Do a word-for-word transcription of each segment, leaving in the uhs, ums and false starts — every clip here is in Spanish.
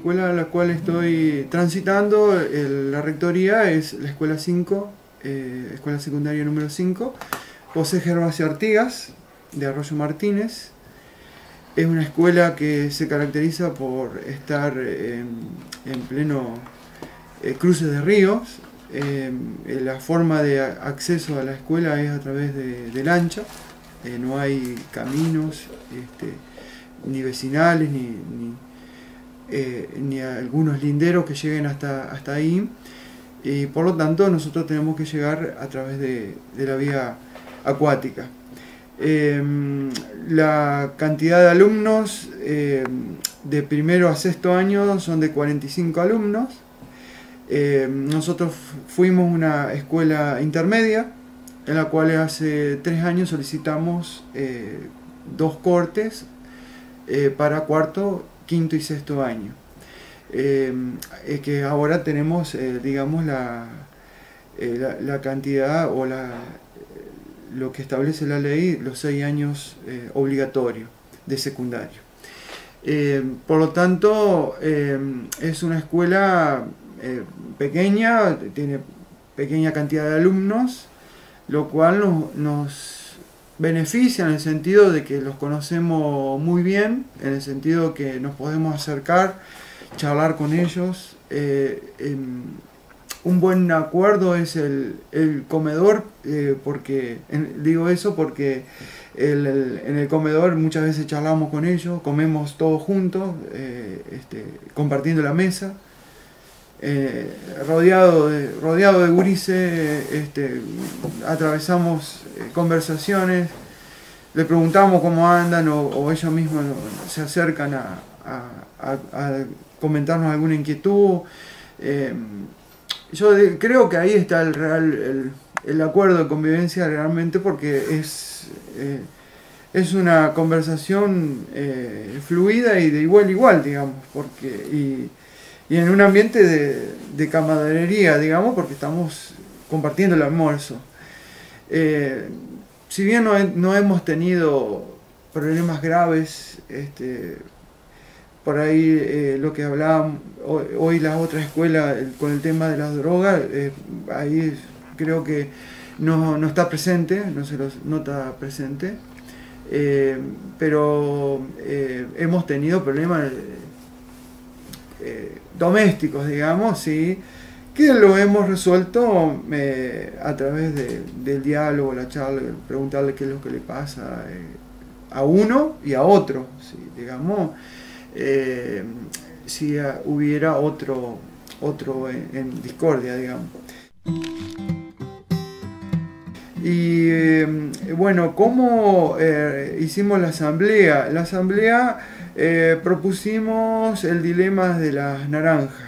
escuela a la cual estoy transitando, el, la rectoría es la Escuela cinco, eh, Escuela Secundaria número cinco, José Gervasio Artigas, de Arroyo Martínez. Es una escuela que se caracteriza por estar en, en pleno eh, cruce de ríos. Eh, la forma de acceso a la escuela es a través de, de lancha. Eh, no hay caminos este, ni vecinales ni, ni, eh, ni algunos linderos que lleguen hasta, hasta ahí, y por lo tanto nosotros tenemos que llegar a través de, de la vía acuática. Eh, la cantidad de alumnos eh, de primero a sexto año son de cuarenta y cinco alumnos. Eh, nosotros fuimos una escuela intermedia en la cual hace tres años solicitamos eh, dos cortes eh, para cuarto, quinto y sexto año. Eh, eh, que ahora tenemos, eh, digamos, la, eh, la, la cantidad o la, lo que establece la ley, los seis años eh, obligatorios de secundario. Eh, por lo tanto, eh, es una escuela eh, pequeña, tiene pequeña cantidad de alumnos, lo cual nos, nos beneficia en el sentido de que los conocemos muy bien, en el sentido que nos podemos acercar, charlar con ellos. Eh, eh, un buen acuerdo es el, el comedor, eh, porque en, digo eso porque el, el, en el comedor muchas veces charlamos con ellos, comemos todos juntos, eh, este, compartiendo la mesa. Eh, rodeado de, rodeado de gurises, este, atravesamos eh, conversaciones, le preguntamos cómo andan o, o ellos mismos se acercan a, a, a, a comentarnos alguna inquietud. Eh, yo de, creo que ahí está el, real, el, el acuerdo de convivencia realmente, porque es, eh, es una conversación eh, fluida y de igual a igual, digamos, porque... Y, y en un ambiente de, de camaradería, digamos, porque estamos compartiendo el almuerzo. Eh, si bien no, he, no hemos tenido problemas graves, este, por ahí eh, lo que hablábamos hoy, hoy la otra escuela el, con el tema de las drogas, eh, ahí creo que no, no está presente, no se los nota presente, eh, pero eh, hemos tenido problemas Eh, domésticos, digamos, sí, que lo hemos resuelto eh, a través de, del diálogo, la charla, preguntarle qué es lo que le pasa eh, a uno y a otro, sí, digamos, eh, si hubiera otro, otro en, en discordia, digamos. Y eh, bueno, ¿cómo eh, hicimos la asamblea? La asamblea eh, propusimos el dilema de las naranjas,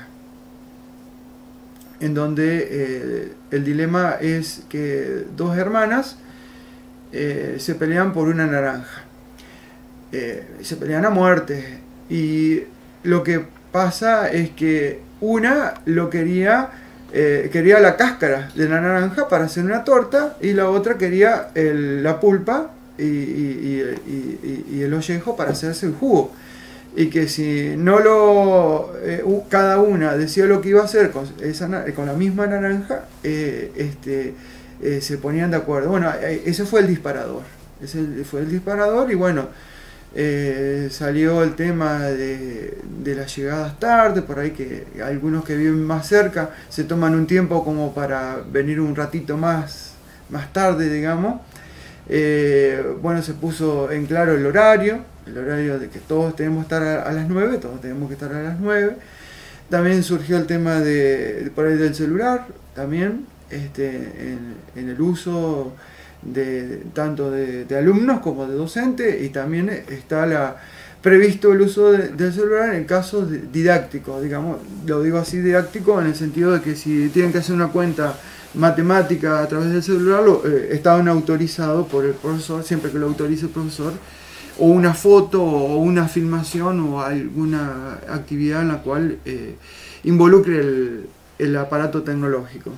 en donde eh, el dilema es que dos hermanas eh, se pelean por una naranja, eh, se pelean a muerte, y lo que pasa es que una lo quería Eh, quería la cáscara de la naranja para hacer una torta, y la otra quería el, la pulpa y, y, y, y, y el ollejo para hacerse el jugo, y que si no lo eh, cada una decía lo que iba a hacer con, esa, con la misma naranja, eh, este, eh, se ponían de acuerdo. Bueno, eh, ese fue el disparador, ese fue el disparador y bueno, Eh, salió el tema de, de las llegadas tarde, por ahí que algunos que viven más cerca se toman un tiempo como para venir un ratito más, más tarde, digamos. Eh, bueno, se puso en claro el horario, el horario de que todos tenemos que estar a, a las nueve, todos tenemos que estar a las nueve. También surgió el tema de, por ahí del celular, también, este, en, en el uso de tanto de, de alumnos como de docentes, y también está la, previsto el uso de, del celular en casos didácticos, digamos, lo digo así, didáctico en el sentido de que si tienen que hacer una cuenta matemática a través del celular, lo, eh, estaban autorizados por el profesor, siempre que lo autorice el profesor, o una foto o una filmación o alguna actividad en la cual eh, involucre el, el aparato tecnológico.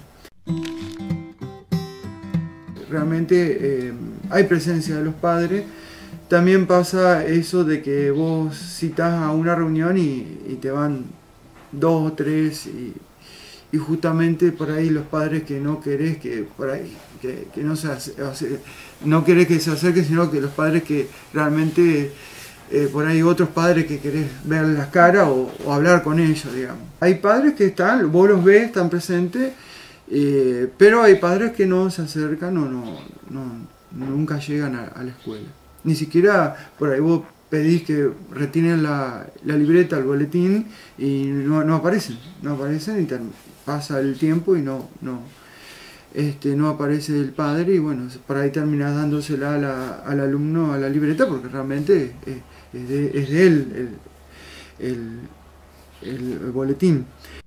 Realmente eh, hay presencia de los padres. También pasa eso de que vos citás a una reunión y, y te van dos o tres, y, y justamente por ahí los padres que no querés que por ahí que, que no se hace, no querés que se acerquen, sino que los padres que realmente eh, por ahí otros padres que querés verles las caras o, o hablar con ellos, digamos. Hay padres que están, vos los ves, están presentes, eh, pero hay padres que no se acercan o no, no nunca llegan a, a la escuela. Ni siquiera por ahí vos pedís que retienen la, la libreta, el boletín, y no, no aparecen, no aparecen, y pasa el tiempo y no, no, este, no aparece el padre, y bueno, por ahí terminás dándosela a la, al alumno a la libreta, porque realmente es, es, de, es de él el, el, el boletín.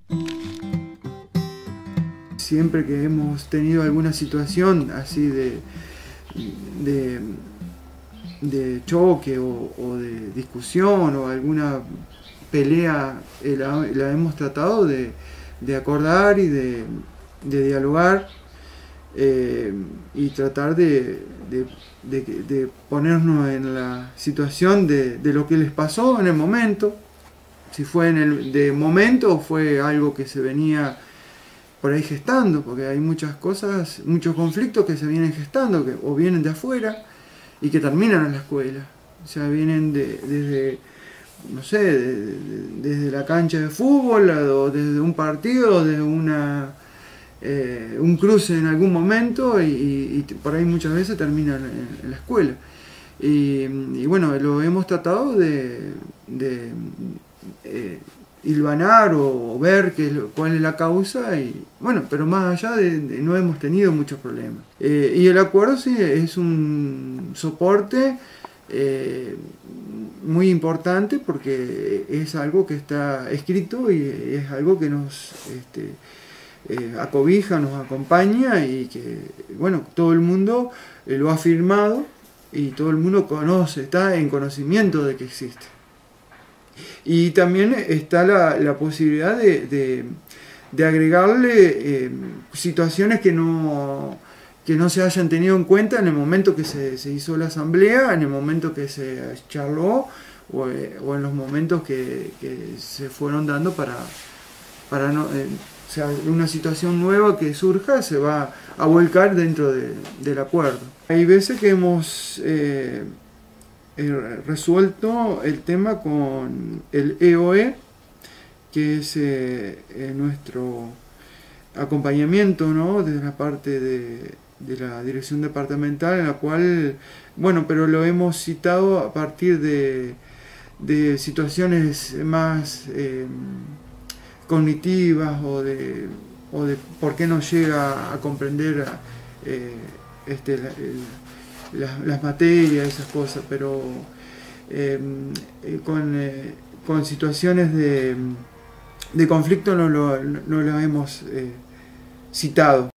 Siempre que hemos tenido alguna situación así de, de de choque o, o de discusión o alguna pelea, eh, la, la hemos tratado de, de acordar y de, de dialogar, eh, y tratar de, de, de, de ponernos en la situación de, de lo que les pasó en el momento, si fue en el de momento o fue algo que se venía por ahí gestando, porque hay muchas cosas, muchos conflictos que se vienen gestando, que o vienen de afuera y que terminan en la escuela. O sea, vienen de, desde, no sé, de, de, desde la cancha de fútbol, o desde un partido, desde una, eh, un cruce en algún momento, y, y, y por ahí muchas veces terminan en, en la escuela. Y, y bueno, lo hemos tratado de, de eh, hilvanar o, o ver qué, cuál es la causa, y bueno, pero más allá de, de no hemos tenido muchos problemas. Eh, y el acuerdo sí es un soporte eh, muy importante, porque es algo que está escrito y es algo que nos este, eh, acobija, nos acompaña, y que bueno, todo el mundo eh, lo ha firmado y todo el mundo conoce, está en conocimiento de que existe. Y también está la, la posibilidad de, de, de agregarle eh, situaciones que no, que no se hayan tenido en cuenta en el momento que se, se hizo la asamblea, en el momento que se charló, o, o en los momentos que, que se fueron dando para, para no, eh, o sea, una situación nueva que surja se va a volcar dentro de, del acuerdo. Hay veces que hemos eh, eh, resuelto el tema con el E O E, que es eh, eh, nuestro acompañamiento, ¿no?, desde la parte de, de la dirección departamental, en la cual, bueno, pero lo hemos citado a partir de, de situaciones más eh, cognitivas, o de, o de por qué no llega a comprender eh, este, la, el, las, las materias, esas cosas, pero eh, con, eh, con situaciones de, de conflicto no lo, no lo hemos eh, citado.